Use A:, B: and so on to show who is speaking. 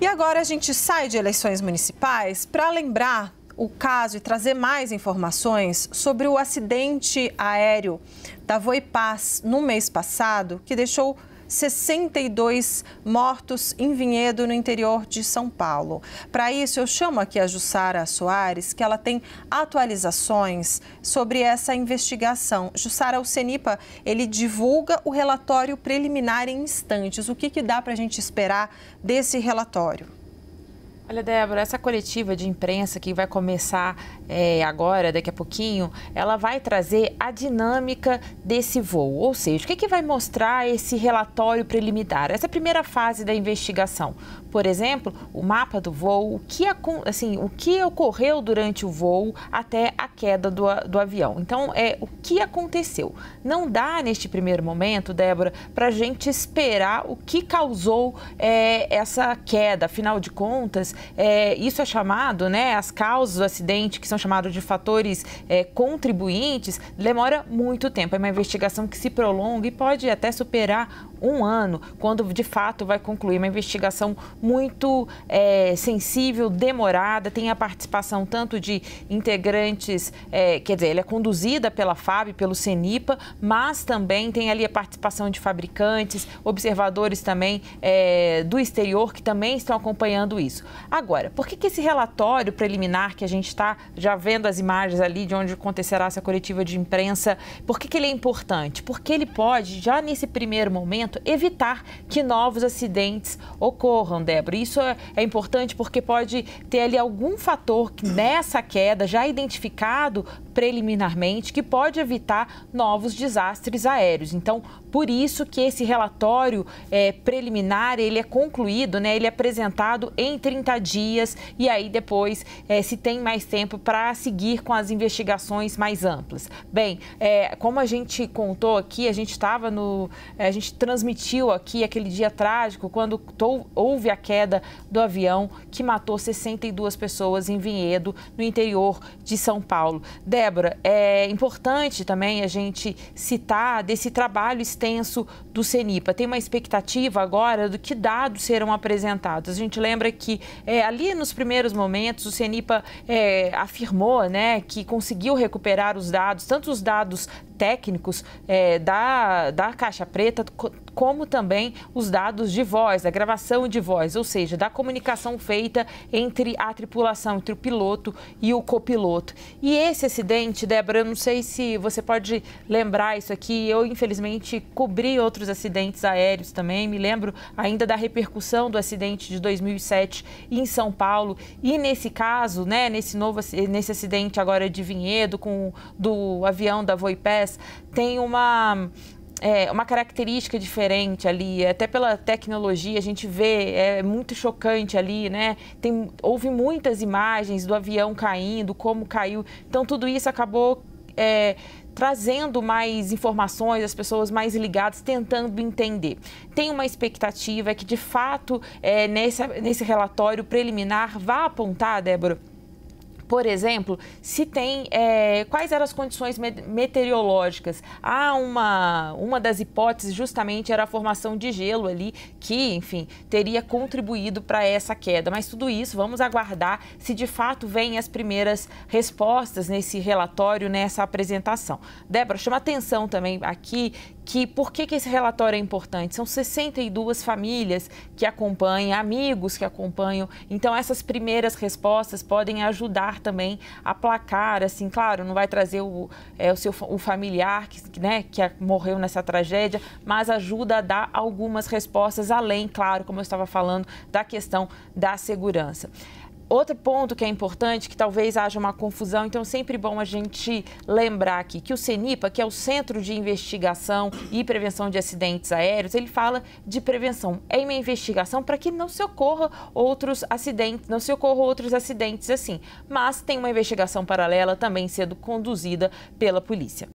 A: E agora a gente sai de eleições municipais para lembrar o caso e trazer mais informações sobre o acidente aéreo da Voipaz no mês passado, que deixou 62 mortos em Vinhedo, no interior de São Paulo. Para isso, eu chamo aqui a Jussara Soares, que ela tem atualizações sobre essa investigação. Jussara, o CENIPA, ele divulga o relatório preliminar em instantes. O que dá para a gente esperar desse relatório?
B: Olha, Débora, essa coletiva de imprensa que vai começar agora, daqui a pouquinho, ela vai trazer a dinâmica desse voo. Ou seja, o que vai mostrar esse relatório preliminar? Essa primeira fase da investigação. Por exemplo, o mapa do voo, o que ocorreu durante o voo até a queda do avião. Então, o que aconteceu. Não dá, neste primeiro momento, Débora, para a gente esperar o que causou essa queda. Afinal de contas, isso é chamado, as causas do acidente, que são chamados de fatores contribuintes, demora muito tempo. É uma investigação que se prolonga e pode até superar um ano, quando de fato vai concluir. Uma investigação muito sensível, demorada, tem a participação tanto de integrantes, quer dizer, ela é conduzida pela FAB, pelo CENIPA, mas também tem ali a participação de fabricantes, observadores também do exterior que também estão acompanhando isso. Agora, por que esse relatório preliminar que a gente está já vendo as imagens ali de onde acontecerá essa coletiva de imprensa, por que ele é importante? Porque ele pode, já nesse primeiro momento, evitar que novos acidentes ocorram, Débora. Isso é importante porque pode ter ali algum fator nessa queda já identificado preliminarmente que pode evitar novos desastres aéreos. Então, por isso que esse relatório preliminar, ele é concluído, ele é apresentado em 30 dias e aí depois se tem mais tempo para seguir com as investigações mais amplas. Bem, como a gente contou aqui, a gente transmitiu aqui aquele dia trágico quando houve a queda do avião que matou 62 pessoas em Vinhedo, no interior de São Paulo. Débora, é importante também a gente citar desse trabalho extenso do CENIPA. Tem uma expectativa agora do que dados serão apresentados. A gente lembra que ali nos primeiros momentos o CENIPA afirmou que conseguiu recuperar os dados, tanto os dados técnicos da caixa preta, como também os dados de voz, da gravação de voz, ou seja, da comunicação feita entre a tripulação, entre o piloto e o copiloto. E esse acidente, Débora, eu não sei se você pode lembrar isso aqui, eu infelizmente cobri outros acidentes aéreos também, me lembro ainda da repercussão do acidente de 2007 em São Paulo, e nesse caso, nesse acidente agora de Vinhedo, do avião da Voipaz, tem uma característica diferente ali, até pela tecnologia a gente vê, é muito chocante ali, houve muitas imagens do avião caindo, como caiu, então tudo isso acabou trazendo mais informações, as pessoas mais ligadas, tentando entender. Tem uma expectativa que, de fato, nesse relatório preliminar vá apontar, Débora, por exemplo, se tem quais eram as condições meteorológicas. Uma das hipóteses justamente era a formação de gelo ali, que, enfim, teria contribuído para essa queda. Mas tudo isso, vamos aguardar se de fato vêm as primeiras respostas nesse relatório, nessa apresentação. Débora, chama atenção também aqui que por que esse relatório é importante? São 62 famílias que acompanham, amigos que acompanham. Então, essas primeiras respostas podem ajudar também a placar, assim, claro, não vai trazer o familiar que morreu nessa tragédia, mas ajuda a dar algumas respostas além, claro, como eu estava falando, da questão da segurança. Outro ponto que é importante, que talvez haja uma confusão, então é sempre bom a gente lembrar aqui que o CENIPA, que é o Centro de Investigação e Prevenção de Acidentes Aéreos, ele fala de prevenção. É uma investigação para que não se ocorra outros acidentes, assim. Mas tem uma investigação paralela também sendo conduzida pela polícia.